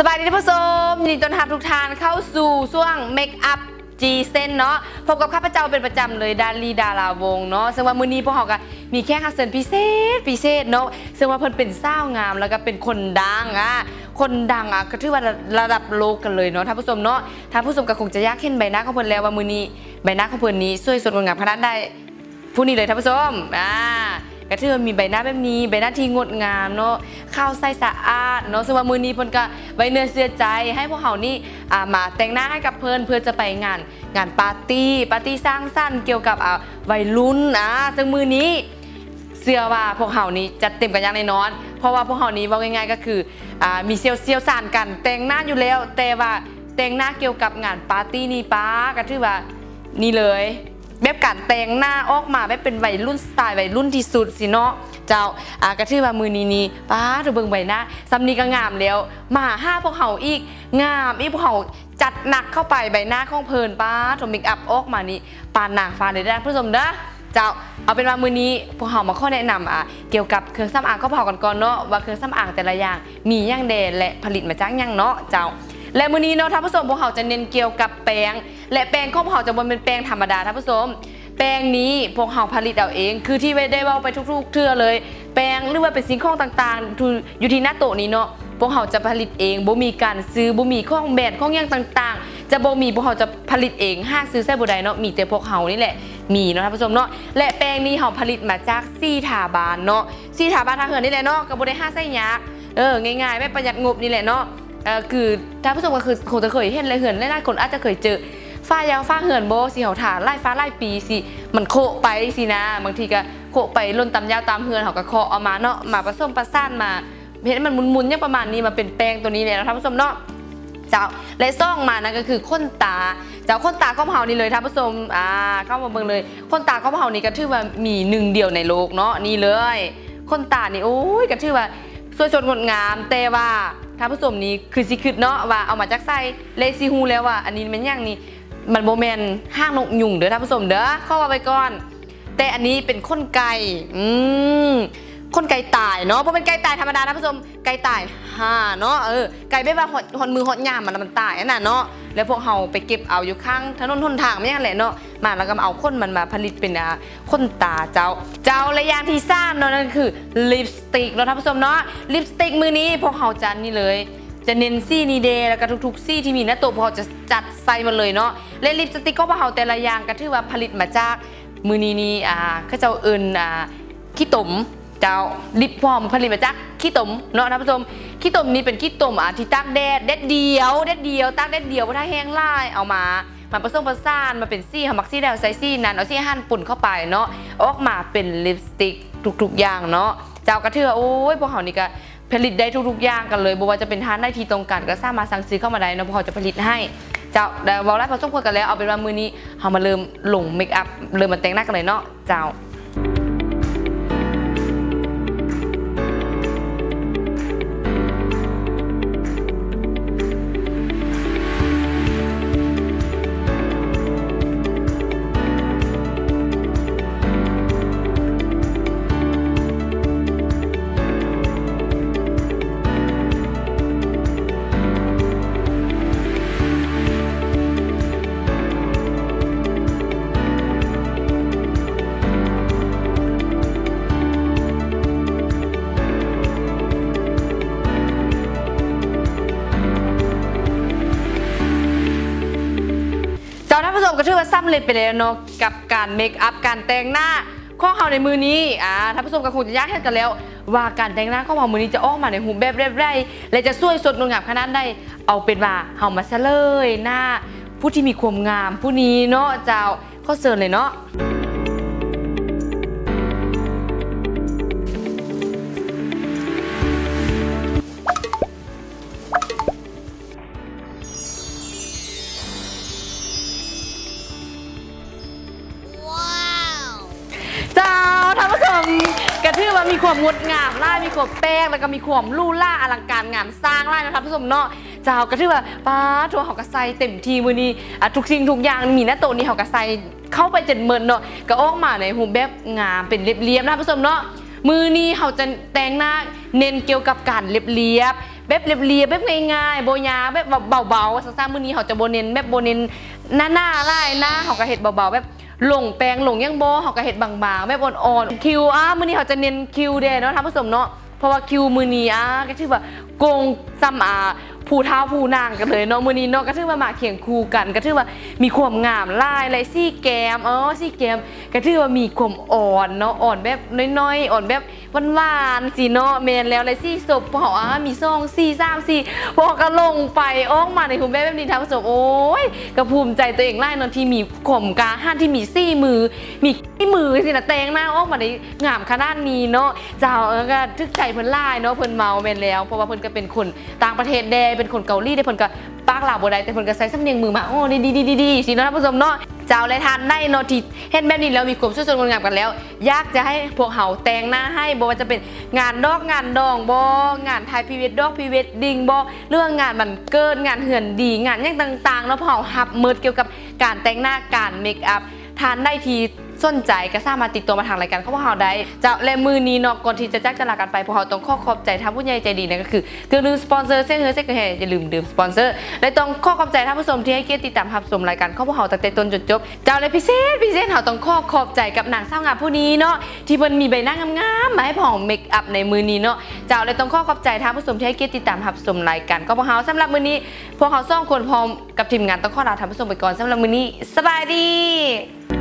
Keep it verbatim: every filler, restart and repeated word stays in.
บายดีท่านผู้ชมยินดีต้อนรับทุกท่านเข้าสู่ช่วงเมคอัพจีเซนเนาะพบกับข้าพเจ้าเป็นประจำเลยดาลีดาราวงเนาะซึ่งว่ามื้อนี้พวกเราก็มีแค่คัสเซินพิเศษพิเศษเนาะซึ่งว่าเพิ่นเป็นสาวงามแล้วก็เป็นคนดังอ่ะคนดังอ่ะก็ถือว่าระดับโลกกันเลยเนาะท่านผู้ชมเนาะท่านผู้ชมก็คงจะอยากเห็นใบหน้าของเพิ่นแล้วว่ามื้อนี้ใบหน้าของเพิ่นนี้สวยสดงดงามขนาดใดผู้นี้เลยท่านผู้ชมอ่าก็ถือว่ามีใบหน้าแบบนี้ใบหน้าที่งดงามเนาะข้าวใสสะอาดเนาะซึ่งว่ามื้อนี้เพิ่นก็ไว้เนื้อเสียใจให้พวกเรานี่อ่ามาแต่งหน้าให้กับเพิ่นเพื่อจะไปงานงานปาร์ตี้ปาร์ตี้สร้างสรรค์เกี่ยวกับอ่าวัยรุ่นอ่าซึ่งมื้อนี้เชื่อว่าพวกเรานี้จัดเต็มกันอย่างแน่นอนเพราะว่าพวกเรานี้ว่าง่ายๆก็คืออ่ามีเซียวเซียวสานกันแต่งหน้าอยู่แล้วแต่ว่าแต่งหน้าเกี่ยวกับงานปาร์ตี้นี่ป้าก็ถือว่านี่เลยแบบการแต่งหน้าออกมาแบบเป็นวัยรุ่นสไตล์วัยรุ่นที่สุดสิเนาะเจ้าอ่ากระทือว่ามือนี้นี่ป้าถูเบิ่งใบหน้าซ้ำนี้ก็งามแล้วมาห้าพวกเขาอีกงามอีกพวกเขาจัดหนักเข้าไปใบหน้าของเพลินป้าถูเมคอัพออกมานี่ปานนางฟ้าเลยได้ผู้ชมเด้อเจ้าเอาเป็นว่ามือนี้พวกเขามาข้อแนะนำอ่ะเกี่ยวกับเครื่องสำอางก็พอก่อนๆเนาะว่าเครื่องสำอางแต่ละอย่างมีอย่างเด่นและผลิตมาจากอย่างเนาะเจ้าและมื้อนี้เนาะท่านผู้ชมพวกเขาจะเน้นเกี่ยวกับแป้งและแป้งของพวกเขาจะบ่เป็นแป้งธรรมดาท่านผู้ชมแป้งนี้พวกเขาผลิตเอาเองคือที่ได้ว่าไปทุกๆเทื่อเลยแป้งหรือว่าเป็นสิ่งของต่างๆอยู่ที่หน้าโต๊ะนี้เนาะพวกเขาจะผลิตเองบ่มีการซื้อบ่มีของแบรนด์ของอย่างต่างๆจะบ่มีพวกเขาจะผลิตเองห้างซื้อใส่บ่ได้เนาะมีแต่พวกเขานี่แหละมีเนาะท่านผู้ชมเนาะและแป้งนี้เขาผลิตมาจากซี่ถาบานเนาะซี่ถาบานทางเหินนี่แหละเนาะก็บ่ได้ห้าไส้ยักษ์เออง่ายๆไม่ประหยัดงบนี่แหละเนาะเออคือท่านผู้ชมก็คือคงจะเคยเห็นเลยเหินหลายๆคนอาจจะเคยเจอฟ้ายาวฟ้าเหินโบสีเขาถ่าไล่ฟ้าไล่ปีสิมันโคไปสินะบางทีก็โคไปล่นตำยาวตามเหินเขาก็เคาะเอามาเนาะมาผสมประสานมาเห็นมันมุนๆเนี่ยประมาณนี้มาเป็นแป้งตัวนี้เลยนะท่านผู้ชมเนาะเจ้าและซ่องมานั่นก็คือข้นตาเจ้าข้นตาข้าวเผานี่เลยท่านผู้ชมอ่าเข้ามาเบิ่งเลยข้นตาข้าวเผานี่ก็ถือว่ามีหนึ่งเดียวในโลกเนาะนี่เลยข้นตานี่โอ้ยก็ถือว่าสวยสดงดงามแต่ว่าท่านผู้ชมนี่คือสิคิดเนาะว่าเอามาจากไส้เลซิฮูแล้วว่าอันนี้มันย่างนี่มันโบแมนห้างนกยุงเด้อท่านผู้ชมเด้อเข้ามาไปก่อนแต่อันนี้เป็นข้นไก่อืมข้นไก่ตายเนาะเพราะเป็นไก่ตายธรรมดาท่านผู้ชมไก่ตายห่าเนาะเออไก่ไม่ว่าหดหดมือหดยามมันมันตายน่ะเนาะแล้วพวกเราไปเก็บเอาอยู่ข้างถนนหนทางไม่ยังแหละเนาะมาแล้วก็มาเอาข้นมันมาผลิตเป็นอ่ะข้นตาเจ้าเจ้าและอย่างที่สามเนาะนั่นคือลิปสติกเนาะท่านผู้ชมเนาะลิปสติกมือนี้พวกเราจันนี่เลยจะเน้นซี่นีเดแล้วก็ทุกๆซี่ที่มีหน้าตัวพวกเราจะจัดใส่มาเลยเนาะและลิปสติกก็พวกเราแต่ละอย่างก็ถือว่าผลิตมาจากมือนี้นี่อ่าเขาเจ้าเอิญอ่าขี้ตมเจ้าลิปพร้อมผลิตมาจากขี้ตมเนาะท่านผู้ชมขี้ตมนี้เป็นขี้ตมอ่ะที่ตากแดดแดดเดียวแดดเดียวตากแดดเดียวเพราะถ้าแห้งไล่เอามามาผสมผสานมาเป็นซี่หมักซี่แล้วใส่ซี่นั้นเอาซี่หั่นปุ่นเข้าไปเนาะออกมาเป็นลิปสติกทุกๆอย่างเนาะเจ้ากระเทือโอ้ยพวกเขานี่ก็ผลิตได้ทุกๆอย่างกันเลยบอกว่าจะเป็นทานได้ทีตรงกันก็สามารถสั่งซื้อเข้ามาได้เนาะพวกเขาจะผลิตให้เจ้าเดี๋ยวบอกไล่ผสมกันแล้วเอาเป็นว่ามือนี้เรามาเริ่มลงเมคอัพเริ่มมาแต่งหน้ากันเลยเนาะเจ้าท่านผู้ชมก็ถือว่าซ้ำเร็จไปแล้วเนาะกับการเมคอัพการแต่งหน้าข้อเข่าในมือนี้อ่าท่านผู้ชมก็คงจะยากเห็นกันแล้วว่าการแต่งหน้าข้อเข่ามือนี้จะออกมาในหูแบบแบบไรและจะสวยสดงดงามขนาดใดเอาเป็นว่าเฮามาซะเลยหน้าผู้ที่มีความงามผู้นี้เนาะเจ้าข้อเสริญเลยเนาะกระทืบว่ามีความงดงามล่ามีความแป้งแล้วก็มีความลู่ล่าอลังการงามสร้างล่านะครับผู้ชมเนาะเจ้ากระทืบว่าป้าทัวร์เขากระไซเต็มทีมือนี้ทุกสิ่งทุกอย่างมีหน้าโต๊ะนี้เขากระไซเข้าไปเจ็ดเมินเนาะก็ออกมาในหูแบบงามเป็นเรียบๆนะผู้ชมเนาะมือนี้เขาจะแต่งหน้าเน้นเกี่ยวกับการเรียบแบบเรียบๆแบบง่ายๆโบยาแบบเบาๆสั้นๆมื้อนี้เขาจะโบเน้นแบบโบเน้นหน้าหน้าไล่หน้าเขาก็เห็ดเบาๆแบบหลงแปลงหลงยังโบเขาก็เห็ดบางๆแบบอ่อนๆคิวอ่ะมื้อนี้เขาจะเน้นคิวเด้เนาะท่านผู้ชมเนาะเพราะว่าคิวมื้อนี้อ่ะก็ถือว่าโกงซ้ำอ่าผู้เท้าผู้นางกันเลยเนาะมื้อนี้เนาะก็ถือว่ามาเคียงคู่กันก็ถือว่ามีความงามลายไรซี่แกมอ๋อซี่แกมก็ถือว่ามีความอ่อนเนาะอ่อนแบบน้อยๆอ่อนแบบหวานๆสิเนาะแม่นแล้วไรซี่ศพพออ่ะมีซองสี่ สาม สี่พอก็ลงไปออกมาในหุ่นแบบนี้ท่านผู้ชมโอ้ยก็ภูมิใจตัวเองไล่เนาะที่มีข่มกาห้านที่มีซี่มือมีที่มือสินะแตงหน้าออกมาได้งามขนาดนี้เนาะเจ้าเออก็ทึกใจเพิ่นไล่เนาะเพิ่นเมาแม่นแล้วเพราะว่าเพิ่นก็เป็นคนต่างประเทศแดเป็นคนเกาหลีได้เพิ่นก็ปากลาวบ่ได้แต่เพิ่นก็ใส่สำเนียงมือมาโอ้ดีๆๆๆสิเนาะท่านผู้ชมเนาะเจ้าเลยทานได้เนาะที่เห็นแบบนี้แล้วมีความสวยสดงดงามกันแล้วอยากจะให้พวกเฮาแต่งหน้าให้บ่ว่าจะเป็นงานดอกงานดองบ่งานถ่ายพรีเวดดอกพรีเวดดิ้งบ่เรื่องงานมันเกินงานเหือนดีงานอย่างต่างๆเนาะพวกเฮาฮับเมิดเกี่ยวกับการแต่งหน้าการเมคอัพทานได้ทีสนใจก็สามารถติดต่อมาทางรายการของพวกเราได้จะและมือนี้เนาะก่อนที่จะจักจะลากันไปพวกเราต้องขอขอบใจท่านผู้ใหญ่ใจดีนั่นก็คืออย่าลืมสปอนเซอร์เส้นเฮือเส้นกระแหอย่าลืมดื่มสปอนเซอร์และต้องขอขอบใจท่านผู้ชมที่ให้เกียรติติดตามรับชมรายการของพวกเราตั้งแต่ต้นจนจบเจ้าเลยพิเศษพิเศษเราต้องขอขอบใจกับนางสาวงามผู้นี้เนาะที่เพิ่นมีใบหน้างามๆมาให้พวกเราเมคอัพในมือนี้เนาะเจ้าเลยต้องขอขอบใจท่านผู้ชมที่ให้เกียรติติดตามรับชมรายการของพวกเราสำหรับมื้อนี้พวกเราสองคนพร้อมกับทีมงานต้องขอลาท่านผู้ชมไปก่อนสำหรับมื้อนี้สบายดี